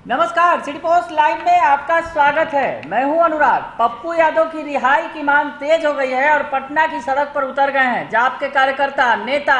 नमस्कार, city post live में आपका स्वागत है। मैं हूं अनुराग। पप्पू यादव की रिहाई की मांग तेज हो गई है और पटना की सड़क पर उतर गए हैं जाप के कार्यकर्ता, नेता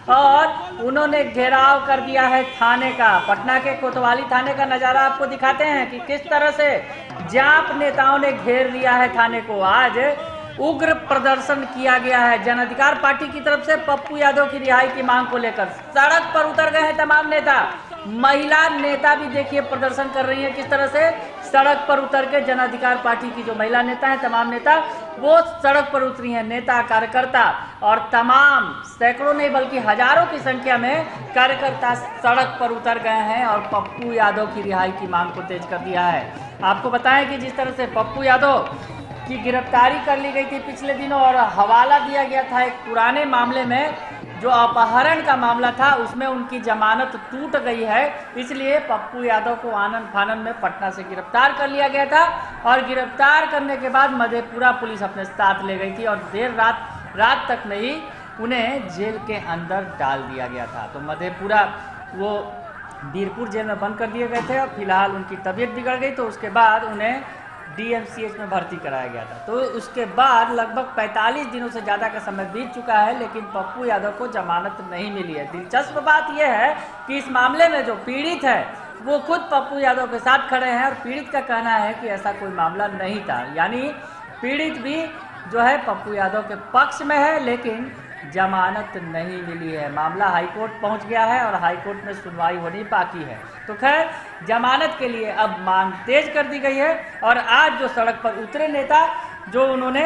और उन्होंने घेराव कर दिया है थाने का। पटना के कोतवाली थाने का नजारा आपको दिखाते हैं कि किस तरह से जाप नेताओं ने घेर लिया है थाने को। आज उग्र प्रदर्शन किया गया है। जन अधिकार पार्टी की तरफ से पप्पू यादव की रिहाई की मांग को लेकर सड़क पर उतर गए हैं तमाम नेता। महिला नेता भी देखिए प्रदर्शन कर रही है किस तरह से सड़क पर उतर के। जन अधिकार पार्टी की जो महिला नेता हैं, तमाम नेता वो सड़क पर उतरी हैं। नेता, कार्यकर्ता और तमाम सैकड़ों नहीं बल्कि हजारों की संख्या में कार्यकर्ता सड़क पर उतर गए हैं और पप्पू यादव की रिहाई की मांग को तेज कर दिया है। आपको बताएं कि जिस तरह से पप्पू यादव की गिरफ्तारी कर ली गई थी पिछले दिनों और हवाला दिया गया था एक पुराने मामले में, जो अपहरण का मामला था, उसमें उनकी जमानत टूट गई है। इसलिए पप्पू यादव को आनन फानन में पटना से गिरफ्तार कर लिया गया था और गिरफ्तार करने के बाद मधेपुरा पुलिस अपने साथ ले गई थी और देर रात तक नहीं उन्हें जेल के अंदर डाल दिया गया था। तो मधेपुरा वो वीरपुर जेल में बंद कर दिए गए थे और फिलहाल उनकी तबीयत बिगड़ गई, तो उसके बाद उन्हें DMCH में भर्ती कराया गया था। तो उसके बाद लगभग 45 दिनों से ज़्यादा का समय बीत चुका है, लेकिन पप्पू यादव को जमानत नहीं मिली है। दिलचस्प बात यह है कि इस मामले में जो पीड़ित है वो खुद पप्पू यादव के साथ खड़े हैं और पीड़ित का कहना है कि ऐसा कोई मामला नहीं था। यानी पीड़ित भी जो है पप्पू यादव के पक्ष में है, लेकिन जमानत नहीं मिली है। मामला हाईकोर्ट पहुंच गया है और हाईकोर्ट में सुनवाई होनी बाकी है। तो खैर, जमानत के लिए अब मांग तेज कर दी गई है और आज जो सड़क पर उतरे नेता, जो उन्होंने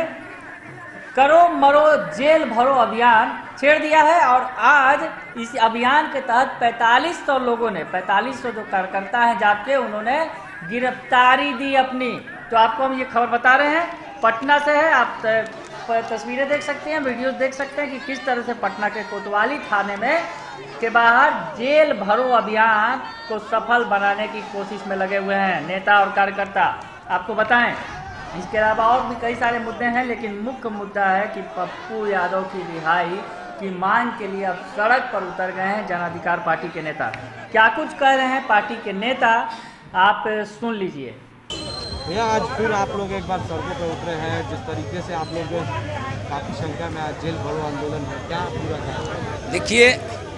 करो मरो जेल भरो अभियान छेड़ दिया है और आज इस अभियान के तहत 4500 लोगों ने, 4500 जो कार्यकर्ता हैं जाके, उन्होंने गिरफ्तारी दी अपनी। तो आपको हम ये खबर बता रहे हैं, पटना से है। आप तस्वीरें देख सकते हैं, वीडियोस देख सकते हैं कि किस तरह से पटना के कोतवाली थाने में के बाहर जेल भरो अभियान को सफल बनाने की कोशिश में लगे हुए हैं नेता और कार्यकर्ता। आपको बताएं, इसके अलावा और भी कई सारे मुद्दे हैं, लेकिन मुख्य मुद्दा है कि पप्पू यादव की रिहाई की मांग के लिए अब सड़क पर उतर गए हैं जन अधिकार पार्टी के नेता। क्या कुछ कह रहे हैं पार्टी के नेता, आप सुन लीजिए। भैया, आज फिर आप लोग एक बार सड़कों पर उतरे हैं। जिस तरीके से आप लोग जो काफ़ी संख्या में आज जेल भरो आंदोलन है, क्या पूरा है? देखिए,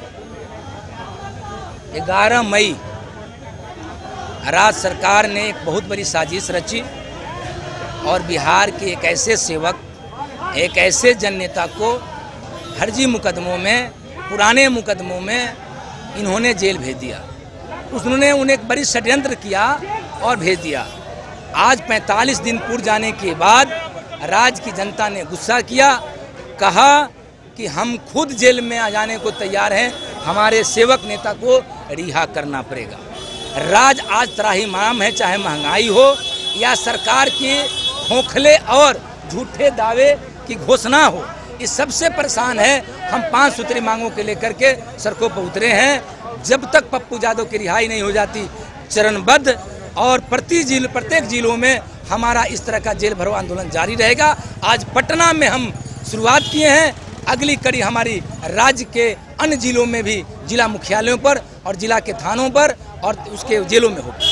11 मई राज्य सरकार ने एक बहुत बड़ी साजिश रची और बिहार के एक ऐसे सेवक, एक ऐसे जन नेता को फर्जी मुकदमों में, पुराने मुकदमों में इन्होंने जेल भेज दिया। उन्होंने उन्हें एक बड़ी षड्यंत्र किया और भेज दिया। आज 45 दिन पूर्व जाने के बाद राज्य की जनता ने गुस्सा किया, कहा कि हम खुद जेल में आ जाने को तैयार हैं, हमारे सेवक नेता को रिहा करना पड़ेगा। राज्य आज त्राहिमाम है, चाहे महंगाई हो या सरकार के खोखले और झूठे दावे की घोषणा हो, इस सबसे परेशान है। हम 5 सूत्री मांगों के लेकर के सड़कों पर उतरे हैं। जब तक पप्पू यादव की रिहाई नहीं हो जाती, चरणबद्ध और प्रत्येक जिलों में हमारा इस तरह का जेल भरो आंदोलन जारी रहेगा। आज पटना में हम शुरुआत किए हैं, अगली कड़ी हमारी राज्य के अन्य जिलों में भी, जिला मुख्यालयों पर और जिला के थानों पर और उसके जेलों में होगा।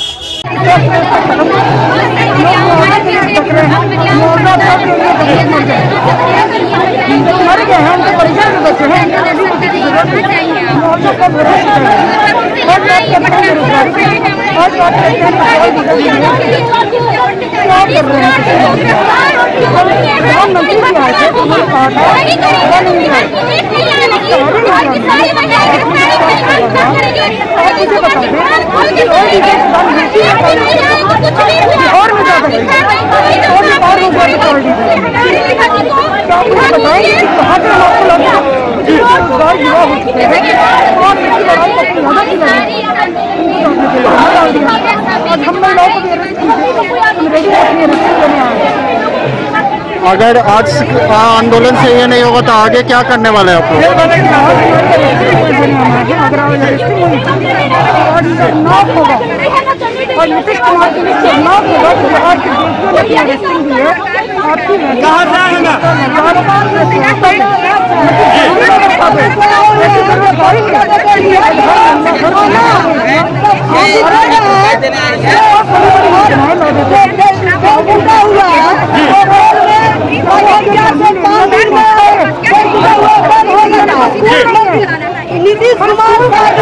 अगर आज आंदोलन से ये नहीं होगा तो आगे क्या करने वाले हैं आप लोग? और नीतीश कुमार की चुनाव होगा तो आज नीतीश कुमार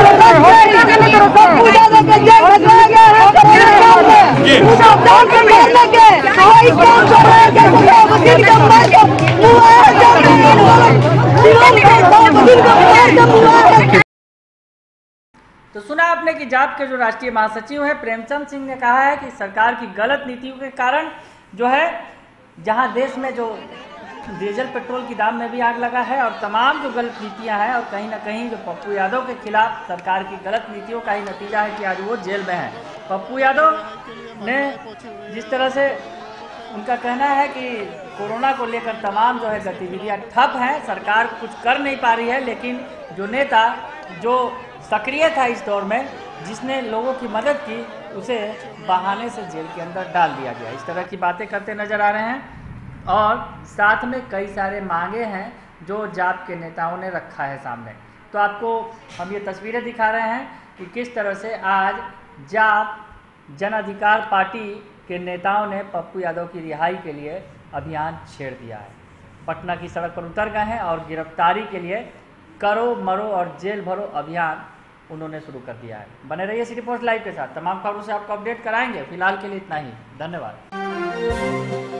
तो सुना आपने कि जाप के जो राष्ट्रीय महासचिव हैं प्रेमचंद सिंह ने कहा है कि सरकार की गलत नीतियों के कारण जो है जहां देश में जो डीजल पेट्रोल की दाम में भी आग लगा है और तमाम जो गलत नीतियां हैं और कहीं ना कहीं जो पप्पू यादव के खिलाफ सरकार की गलत नीतियों का ही नतीजा है कि आज वो जेल में है। पप्पू यादव ने जिस तरह से उनका कहना है कि कोरोना को लेकर तमाम जो है गतिविधियां ठप हैं, सरकार कुछ कर नहीं पा रही है, लेकिन जो नेता जो सक्रिय था इस दौर में, जिसने लोगों की मदद की, उसे बहाने से जेल के अंदर डाल दिया गया। इस तरह की बातें करते नजर आ रहे हैं और साथ में कई सारे मांगे हैं जो जाप के नेताओं ने रखा है सामने। तो आपको हम ये तस्वीरें दिखा रहे हैं कि किस तरह से आज जाप जन अधिकार पार्टी के नेताओं ने पप्पू यादव की रिहाई के लिए अभियान छेड़ दिया है। पटना की सड़क पर उतर गए हैं और गिरफ्तारी के लिए करो मरो और जेल भरो अभियान उन्होंने शुरू कर दिया है। बने रहिए सिटी पोस्ट लाइव के साथ, तमाम खबरों से आपको अपडेट कराएंगे। फिलहाल के लिए इतना ही, धन्यवाद।